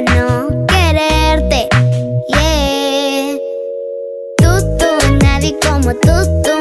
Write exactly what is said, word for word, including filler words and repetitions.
para no quererte. Yeah. Tú, tú, nadie como tú, tú.